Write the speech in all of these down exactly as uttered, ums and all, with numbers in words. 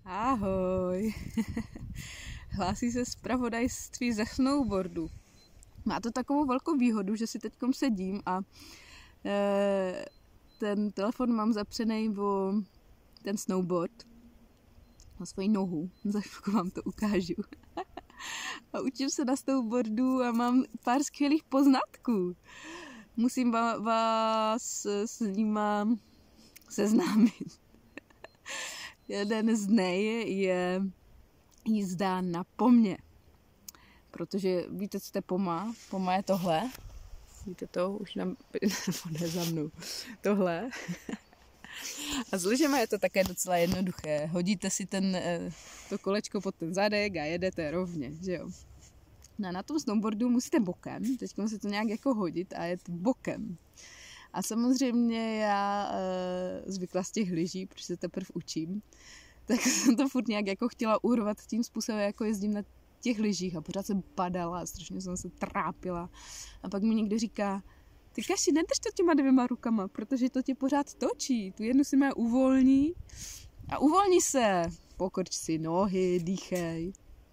Ahoj. Hlásí se zpravodajství ze snowboardu. Má to takovou velkou výhodu, že si teďkom sedím a e, ten telefon mám zapřenej o ten snowboard na svoji nohu. Za chvilku vám to ukážu. A učím se na snowboardu a mám pár skvělých poznatků. Musím vás s nima seznámit. Jeden z nej je jízda na pomě. Protože víte, co to je poma? Poma je tohle. Víte to? Už nám ne za mnou. Tohle. A s lyžema je to také docela jednoduché. Hodíte si ten, to kolečko pod ten zadek a jedete rovně, že jo? No a na tom snowboardu musíte bokem. Teď se to nějak jako hodit a jet bokem. A samozřejmě já e, zvykla z těch lyží, protože se teprve učím, tak jsem to furt nějak jako chtěla urvat tím způsobem, jako jezdím na těch lyžích a pořád jsem padala a strašně jsem se trápila. A pak mi někdo říká, ty Kaši, nedrž to těma dvěma rukama, protože to tě pořád točí. Tu jednu si má uvolní a uvolni se. Pokrč si nohy, dýchej.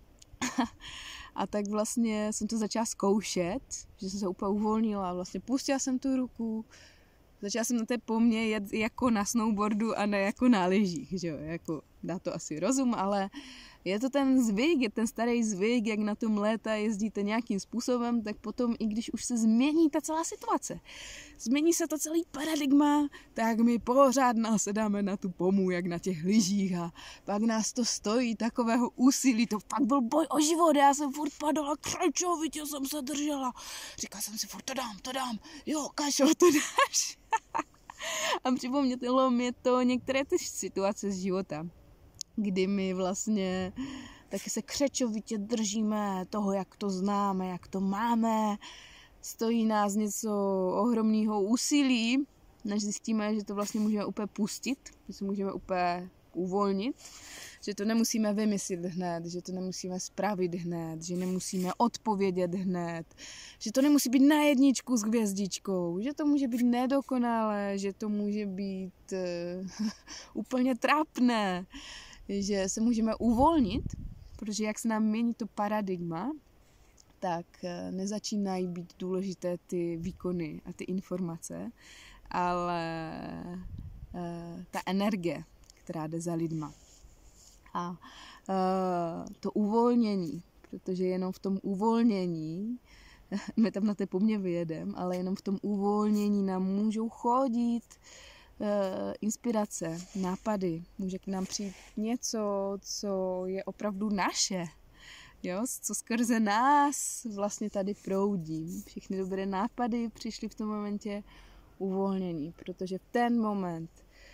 A tak vlastně jsem to začala zkoušet, že jsem se úplně uvolnila a vlastně pustila jsem tu ruku. Začala jsem na té pomě jet jako na snowboardu a ne jako na lyžích, že jo, jako dá to asi rozum, ale je to ten zvyk, je ten starý zvyk, jak na tom léta jezdíte nějakým způsobem, tak potom, i když už se změní ta celá situace, změní se to celý paradigma, tak my pořád nasedáme na tu pomu, jak na těch lyžích a pak nás to stojí takového úsilí, to fakt byl boj o život, já jsem furt padala, křečovitě jsem se držela, říkala jsem si furt to dám, to dám, jo, Kašo, to dáš. A připomnělo mě to některé ty situace z života, kdy my vlastně taky se křečovitě držíme toho, jak to známe, jak to máme. Stojí nás něco ohromného úsilí, než zjistíme, že to vlastně můžeme úplně pustit, že se můžeme úplně uvolnit, že to nemusíme vymyslet hned, že to nemusíme spravit hned, že nemusíme odpovědět hned, že to nemusí být na jedničku s hvězdičkou, že to může být nedokonalé, že to může být uh, úplně trápné, že se můžeme uvolnit, protože jak se nám mění to paradigma, tak nezačínají být důležité ty výkony a ty informace, ale uh, ta energie, která jde za lidma. A uh, to uvolnění, protože jenom v tom uvolnění, my tam na té pomě vyjedem, ale jenom v tom uvolnění nám můžou chodit uh, inspirace, nápady. Může k nám přijít něco, co je opravdu naše, jo? Co skrze nás vlastně tady proudí. Všechny dobré nápady přišly v tom momentě uvolnění, protože v ten moment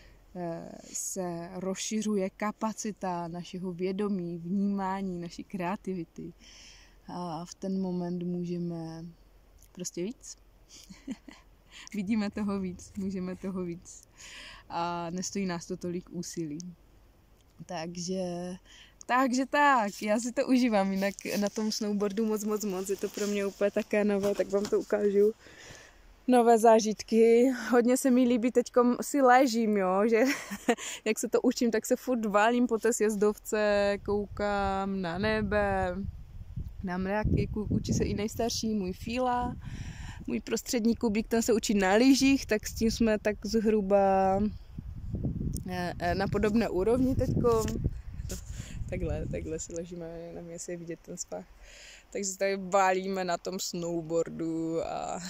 se rozšiřuje kapacita našeho vědomí, vnímání, naší kreativity. A v ten moment můžeme prostě víc. Vidíme toho víc, můžeme toho víc. A nestojí nás to tolik úsilí. Takže, takže tak, já si to užívám, jinak na tom snowboardu moc, moc, moc. Je to pro mě úplně také nové, tak vám to ukážu. Nové zážitky. Hodně se mi líbí, teďkom si ležím, jo, že jak se to učím, tak se furt válím po té sjezdovce, koukám na nebe, na mraky, učí se i nejstarší, můj Fíla, můj prostřední Kubík, ten se učí na lyžích, tak s tím jsme tak zhruba na podobné úrovni teďkom. Takhle, takhle si ležíme, na mě se vidět ten svah. Takže se tady válíme na tom snowboardu a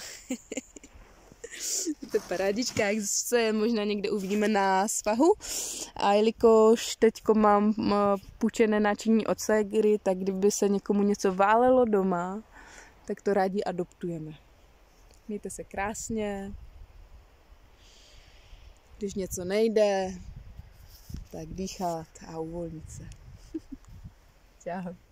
to je parádička, jak se možná někde uvidíme na svahu. A jelikož teďko mám půjčené náčiní od ségry, tak kdyby se někomu něco válelo doma, tak to rádi adoptujeme. Mějte se krásně. Když něco nejde, tak dýchat a uvolnit se. Čau.